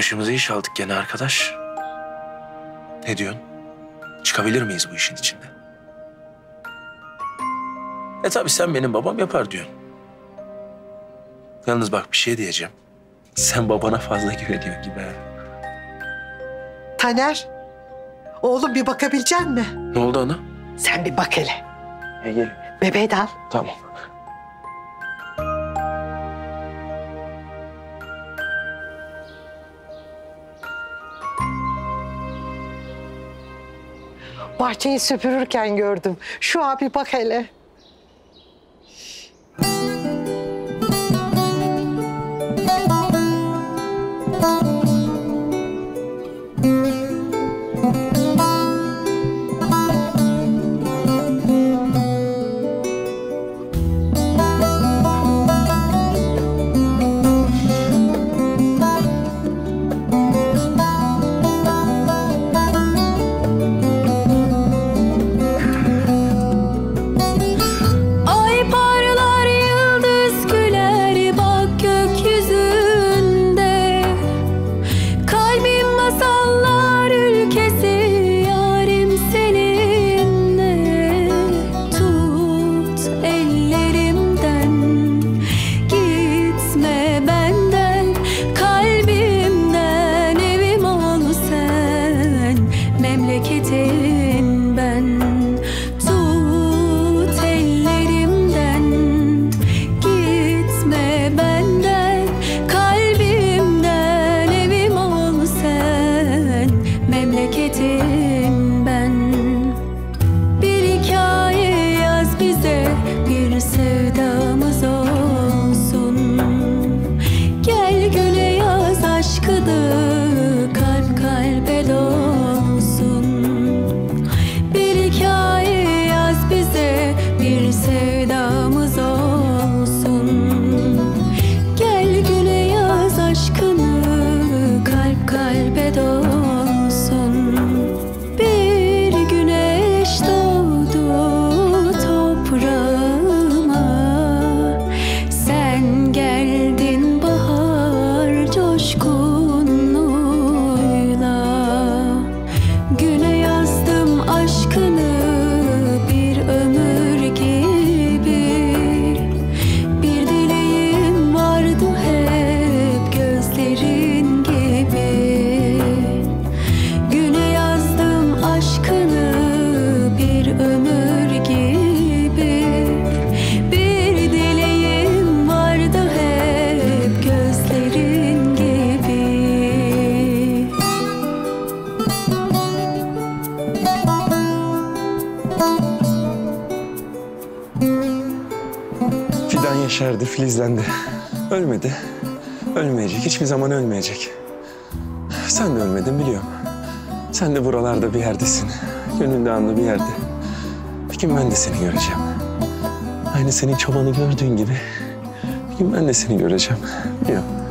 Başımıza iş aldık gene arkadaş. Ne diyorsun? Çıkabilir miyiz bu işin içinde? Tabii sen benim babam yapar diyorsun. Yalnız bak bir şey diyeceğim. Sen babana fazla güveniyorsun gibi ha. Taner, oğlum bir bakabilecek misin? Ne oldu ana? Sen bir bak hele. Gel. Bebeği de al. Tamam. Bahçeyi süpürürken gördüm. Şu abi bak hele. Fidan yeşerdi, filizlendi. Ölmedi. Ölmeyecek, hiçbir zaman ölmeyecek. Sen de ölmedin biliyorum. Sen de buralarda bir yerdesin. Gönlünde anlı bir yerde. Bir gün ben de seni göreceğim. Aynı senin çobanı gördüğün gibi bir gün ben de seni göreceğim. Biliyorum.